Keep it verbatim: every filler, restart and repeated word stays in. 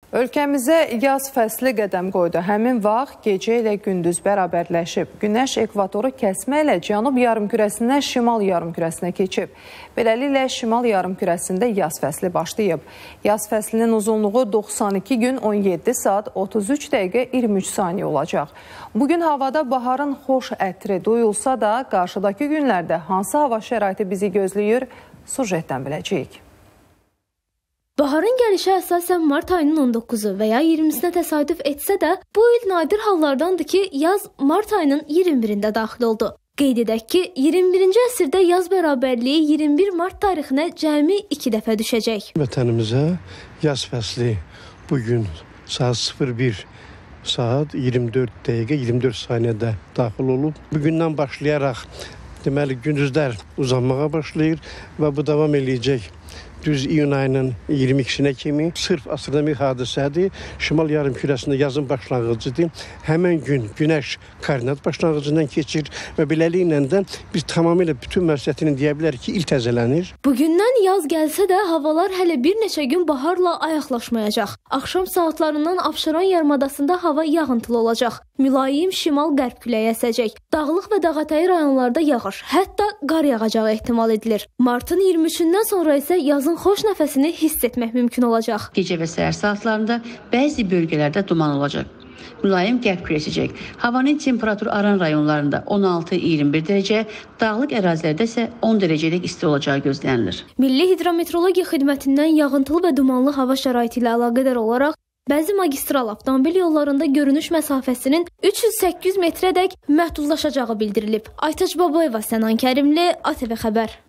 Ölkəmizə yaz fəsli qədəm qoydu. Həmin vaxt gecə ilə gündüz bərabərləşib. Günəş ekvatoru kəsməklə cənub yarımkürəsindən şimal yarımkürəsinə keçib. Beləliklə, şimal yarımkürəsində yaz fəsli başlayıb. Yaz fəslinin uzunluğu doxsan iki gün on yeddi saat otuz üç dəqiqə iyirmi üç saniyə olacaq. Bugün havada baharın xoş ətri duyulsa da, qarşıdakı günlərdə hansı hava şəraiti bizi gözləyir? Sujetdən biləcəyik. Baharın gəlişi əsasən mart ayının on doqquzu və ya iyirmisinə təsadüf etsə də, bu il nadir hallardandır ki, yaz mart ayının iyirmi birində daxil oldu. Qeyd edək ki, iyirmi birinci əsrdə yaz bərabərliyi iyirmi bir mart tarixinə cəmi iki dəfə düşəcək. Vətənimizə yaz fəsli bugün saat sıfır bir saat iyirmi dörd dəqiqə iyirmi dörd saniyədə daxil olub. Bugündən başlayaraq deməli gündüzlər uzanmağa başlayır və bu davam eləyəcək. Düz iyun ayının iyirmi ikisinə kimi sırf astronomik hadisədir. Şimal yarımkürəsində yazın başlanğıcıdır. Həmən gün günəş koordinat başlanğıcından keçir və beləliklə də biz tamamilə bütün məsuliyyətini deyə bilərik ki, il təzələnir. Bugündən yaz gəlsə də havalar hələ bir neçə gün baharla ayaqlaşmayacaq. Axşam saatlarından Abşeron yarımadasında hava yağıntılı olacaq. Mülayim şimal-qərb küləyi əsəcək. Dağlıq və dağətəyi rayonlarda yağış, hətta qar yağacağı ehtimal edilir. Martın iyirmi üçündən sonra isə yazın xoş nəfəsini hiss etmək mümkün olacaq. Gecə və səhər saatlarında bəzi bölgələrdə duman olacaq. Mülayim qərb küləyi əsəcək. Havanın temperaturu aran rayonlarında on altı iyirmi bir dərəcə, dağlıq ərazilərdə isə on dərəcəlik isti olacağı gözlənilir. Milli Hidrometeorologiya Xidmətindən yağıntılı və dumanlı hava şəraiti ilə əlaqədar olaraq bəzi magistral avtomobil yollarında görünüş məsafəsinin üç yüz səkkiz metrədək məhdudlaşacağı bildirilib. Aytaç Babayeva, Sənan Kərimli, A T V Xəbər.